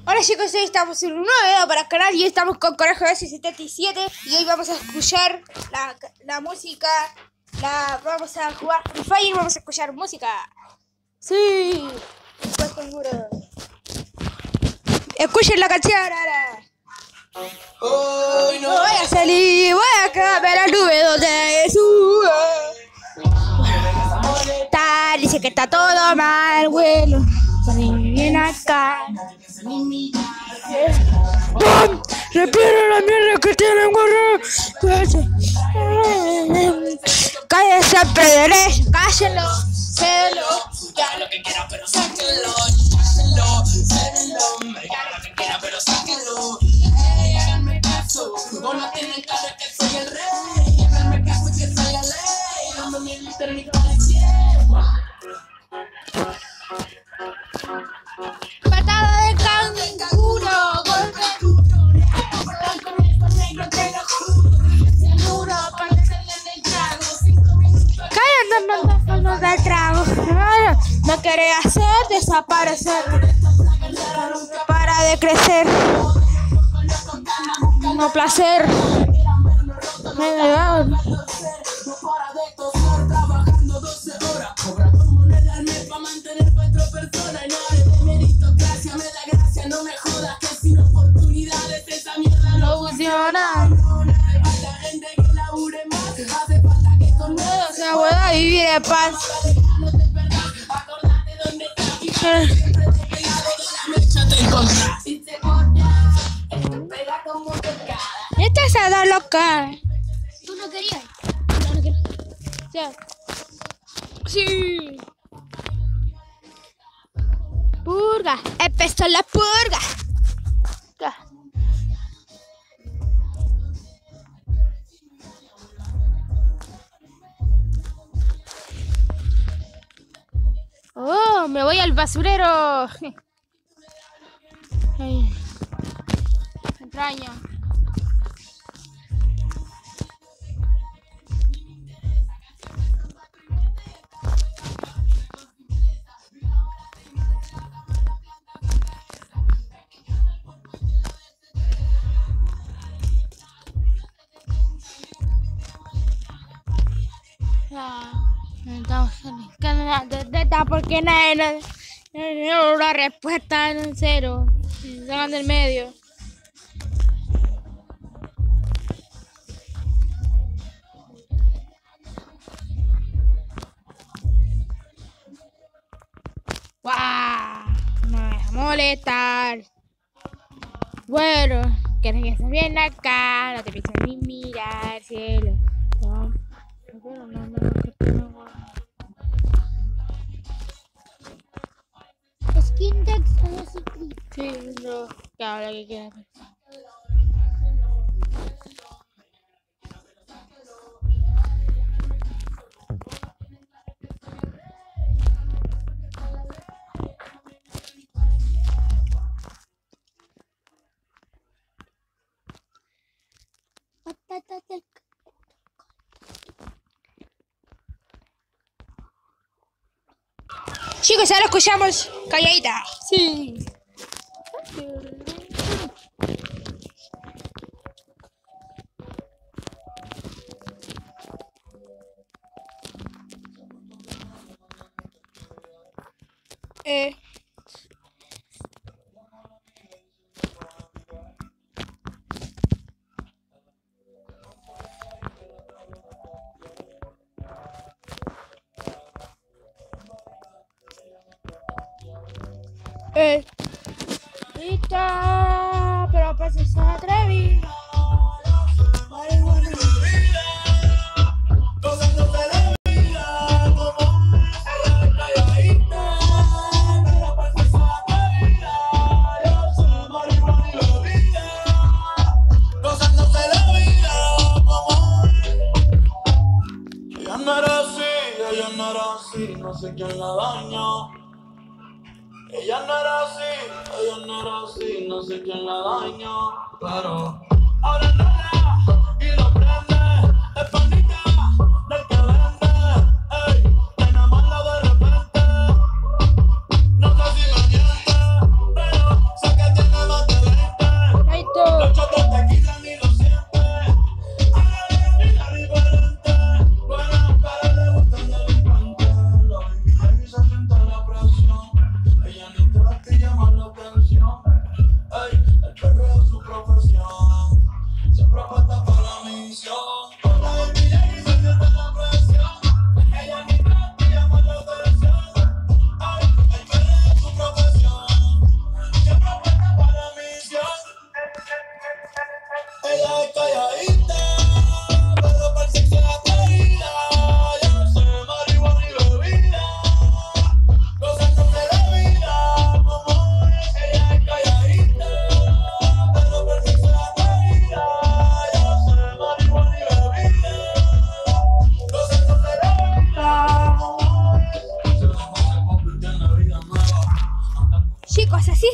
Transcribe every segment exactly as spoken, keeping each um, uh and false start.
Hola chicos, hoy estamos en un nuevo video para el canal y hoy estamos con Conejo S setenta y siete y hoy vamos a escuchar la, la música, la vamos a jugar Free Fire y vamos a escuchar música. Sí, pues seguro. Escuchen la canción ahora. Hoy no voy a salir, voy a caber la nube donde sube. Tal, dice que está todo mal, bueno. Bien acá. ¡Pum! ¡Repiero la mierda que tienen, guarro! ¡Cállese, pedere! ¡Cállenlo! ¡Célo! ya lo que quiera, pero sáquenlo. Cháquenlo, cérenlo. Ya lo que quiera, pero sáquenlo. Ey, háganme caso. Vos no tienen cara que soy el rey. Háganme caso que soy la ley. No me mienten ni con el cielo. Patada de canguro, golpe duro, con esto negro te lo juro, seguro para hacerle el trago, cinco minutos. Cállate, no da trago, no quiere hacer desaparecer, para de crecer, no placer, me da. Trabajando doce horas, cobrando moneda al mes para mantener cuatro personas. Y no eres de meritocracia, me da gracia, no me jodas que sin oportunidades esa mierda no funciona. Hace falta gente que labure más, hace falta que con nuevos se pueda vivir en paz. No te perdás, acordate dónde estás y siempre de qué lado de la mecha te encontrás. Si te cortas, te pega como tocada. Esta se da loca. ¿Tú no querías? No, no quiero. Ya. Sí. Purga. Empezó la purga. Ya. Oh, me voy al basurero. Ay. Entraña. Estamos en el canal de Teta porque nadie nos dio una respuesta en cero. Se van del medio. ¡Guau! No me deja molestar. Bueno, quieres que estés bien acá, no te pienses ni mirar, cielo. No, no, no, no, Skin Dex a la Secret. sí, no, que habla que quieras. Patata del Chicos, ahora escuchamos calladita. Sí. Eh. Eh. Está, pero pues se atreví. No sé quién la dañó. Ella no era así, ella no era así, no sé quién la dañó. Pero ahora no la y lo prende. Es panita del que vende. Ey, te enamora de repente. No sé si me miente, pero sé que tiene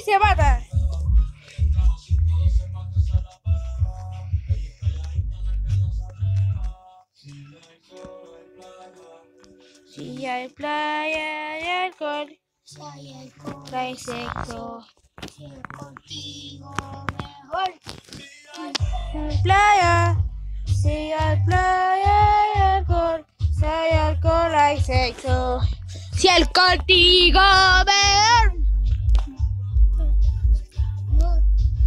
se mata. Si hay playa y alcohol, Si hay alcohol, trae sexo. si es contigo mejor. Si hay playa, si hay playa y alcohol, si hay alcohol hay sexo. Si el contigo mejor. Mejor.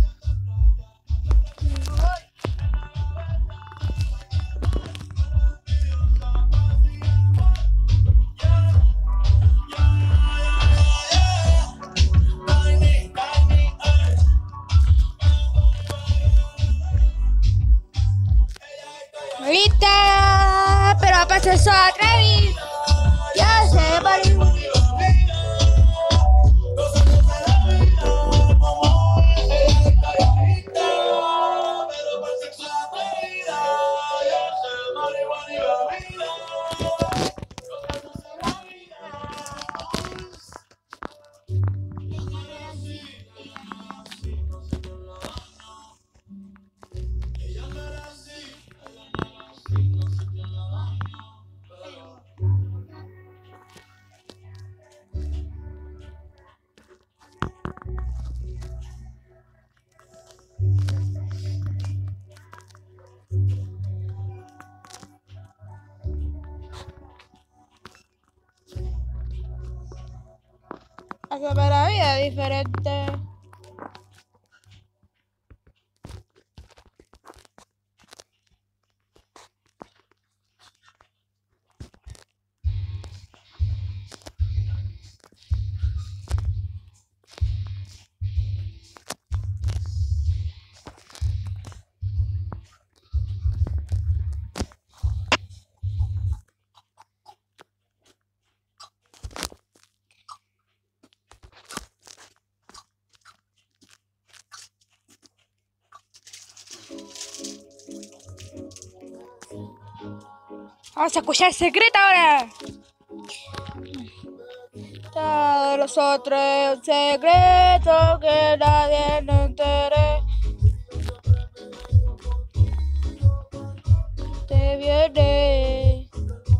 Mejor. Ahorita, pero pasa eso otra vez. Ya se va. Hace para vida diferente. Vamos a escuchar el secreto ahora. Todos los otros secretos que nadie no entere. Te viene.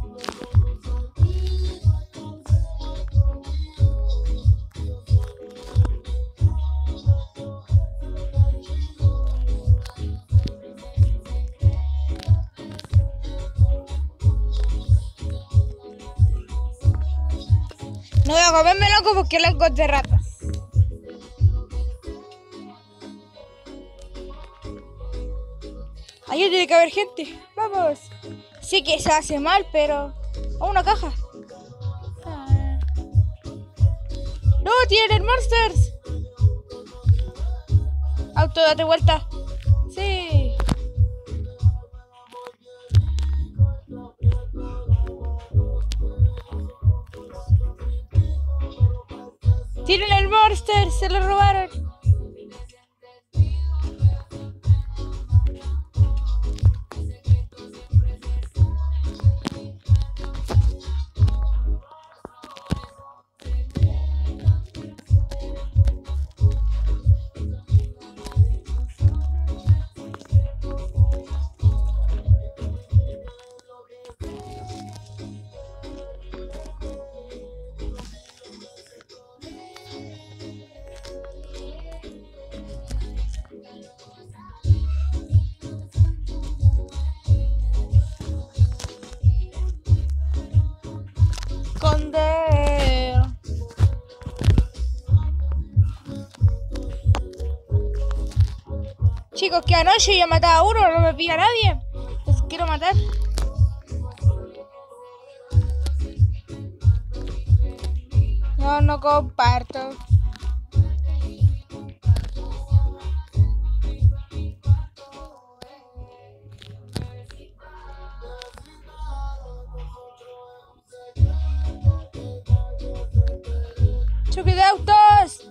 No voy a comerme loco porque loco de ratas. Ahí tiene que haber gente. Vamos. Sí que se hace mal, pero... ¡Oh, una caja! Ah. ¡No! ¡Tienen monsters! Auto, date vuelta. Sí. ¡Tienen el monster! ¡Se lo robaron! Condeo. Chicos, que anoche yo mataba a uno, no me pilla a nadie. Los quiero matar. No, no comparto. ¡Choque de autos!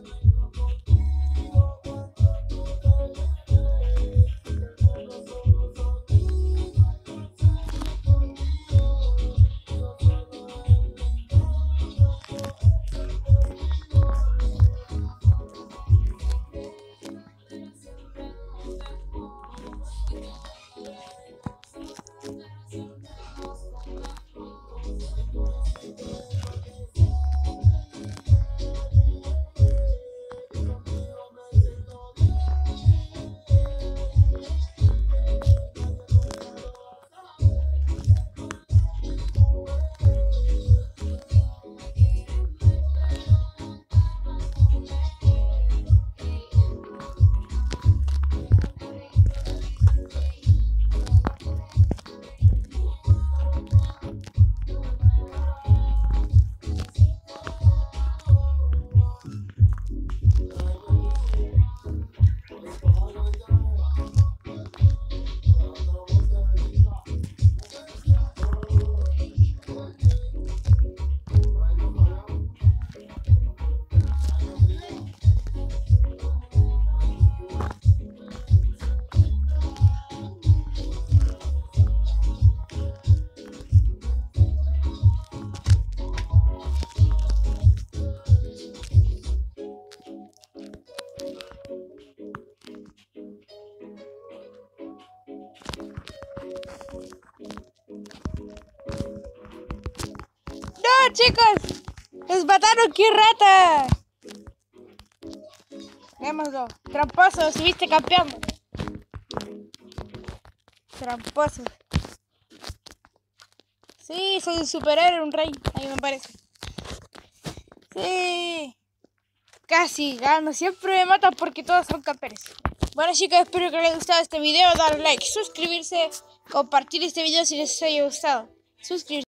chicos! ¡Nos mataron! ¡Qué rata! Démoslo. Tramposo, subiste campeón. Tramposo. Sí, soy un superhéroe, un rey. A mí me parece. Sí. Casi gano. Siempre me matan porque todos son campeones. Bueno chicos, espero que les haya gustado este video. Darle like, suscribirse, compartir este video si les haya gustado. Suscribirse.